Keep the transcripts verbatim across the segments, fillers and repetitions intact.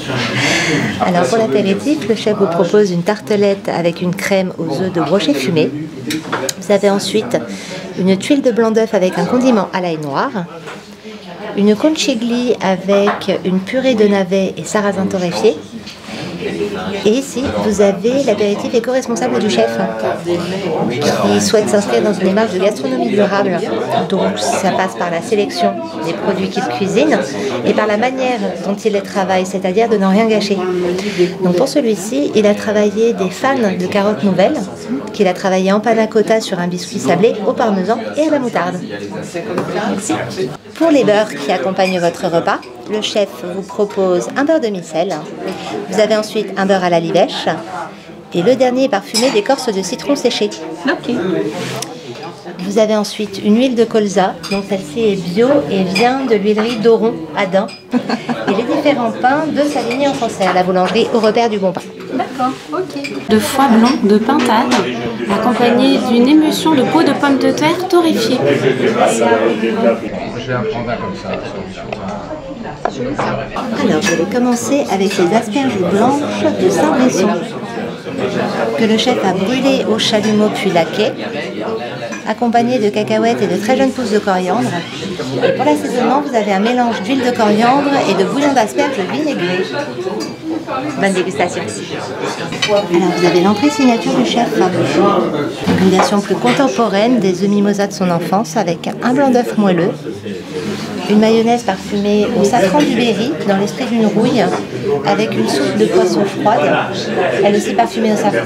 Alors pour l'apéritif, le chef vous propose une tartelette avec une crème aux œufs de brochet fumé. Vous avez ensuite une tuile de blanc d'œuf avec un condiment à l'ail noir, une conchiglie avec une purée de navets et sarrasin torréfié. Et ici, vous avez l'apéritif éco-responsable du chef qui souhaite s'inscrire dans une démarche de gastronomie durable. Donc ça passe par la sélection des produits qu'il cuisine et par la manière dont il les travaille, c'est-à-dire de n'en rien gâcher. Donc pour celui-ci, il a travaillé des fans de carottes nouvelles qu'il a travaillé en panna cotta sur un biscuit sablé au parmesan et à la moutarde. Merci. Pour les beurres qui accompagnent votre repas, le chef vous propose un beurre demi-sel. Vous avez ensuite un beurre à la livèche et le dernier est parfumé d'écorce de citron séché. Ok. Vous avez ensuite une huile de colza, donc celle-ci est bio et vient de l'huilerie d'Oron à Dain. Et les différents pains de Savigny en Sancerre, la boulangerie au repère du bon pain. D'accord, ok. De foie blanc de pintade, accompagné d'une émulsion de peau de pommes de terre torréfiée. Je vais en prendre un comme ça. Alors, je vais commencer avec les asperges blanches de Saint-Bresson, que le chef a brûlées au chalumeau puis laquées, accompagné de cacahuètes et de très jeunes pousses de coriandre. Et pour l'assaisonnement, vous avez un mélange d'huile de coriandre et de bouillon d'asperges vinaigré. Bonne dégustation. Alors, vous avez l'entrée signature du chef. Une version plus contemporaine des œufs mimosa de son enfance avec un blanc d'œuf moelleux, une mayonnaise parfumée au safran du Berry dans l'esprit d'une rouille avec une soupe de poisson froide, elle aussi parfumée au safran.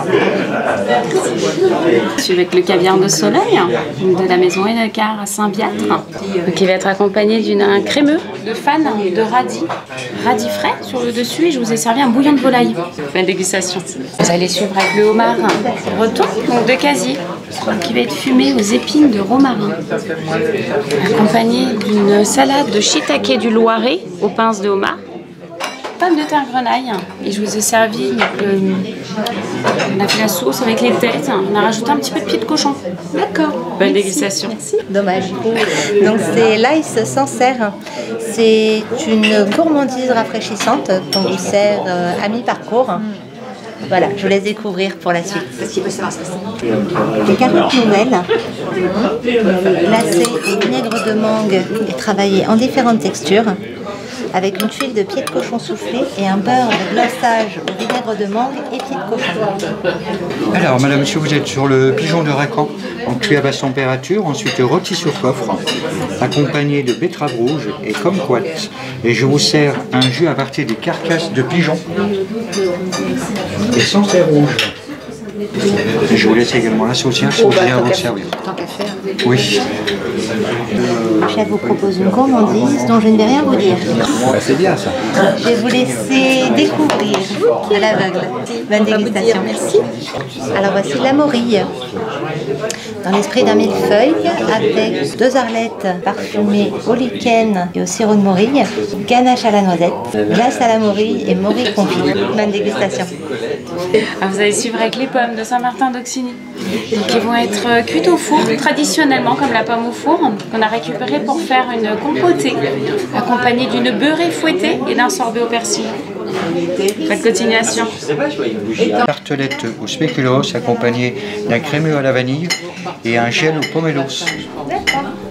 Je suis avec le caviar de Soleil de la maison Hennequart à Saint-Viâtre, qui va être accompagné d'un crémeux de fan de radis, radis frais sur le dessus, et je vous ai servi un bouillon de volaille. Belle dégustation. Vous allez suivre avec le homard breton, donc de casier, qui va être fumé aux épines de romarin, accompagné d'une salade de shiitake du Loiret aux pinces de homard, pommes de terre grenaille, et je vous ai servi, donc, euh, on a fait la sauce avec les têtes, on a rajouté un petit peu de pied de cochon. D'accord. Bonne dégustation. Merci. Dommage. Donc c'est l'ice Sancerre. C'est une gourmandise rafraîchissante qu'on vous sert euh, à mi-parcours. Voilà, je vous laisse découvrir pour la suite. Les carottes nouvelles, glacées au vinaigre de mangue et travaillées en différentes textures, avec une tuile de pied de cochon soufflé et un beurre de glaçage au vinaigre de mangue et pied de cochon. Alors, madame, monsieur, vous êtes sur le pigeon de Racan, donc cuit à basse température, ensuite rôti sur coffre, accompagné de betteraves rouges et kumquats. Et je vous sers un jus à partir des carcasses de pigeons et Sancerre rouge. Et je vous laisse également la saucière si vous voulez à vous servir. Tant qu'à faire. Oui. Le chef vous propose une gourmandise dont je ne vais rien vous dire. Bah, c'est bien ça. Je vais vous laisser découvrir à l'aveugle. Bonne dégustation. Merci. Alors voici la morille. Dans l'esprit d'un millefeuille, avec deux arlettes parfumées au lichen et au sirop de morille, ganache à la noisette, glace à la morille et morille confit. Bonne dégustation. Alors vous allez suivre avec les pommes de Saint-Martin d'Auxigny, qui vont être cuites au four, traditionnellement comme la pomme au four, qu'on a récupérée pour faire une compotée, accompagnée d'une beurrée fouettée et d'un sorbet au persil. Bonne continuation. Tartelette au spéculoos accompagnée d'un crémeux à la vanille et un gel au pomelos. D'accord.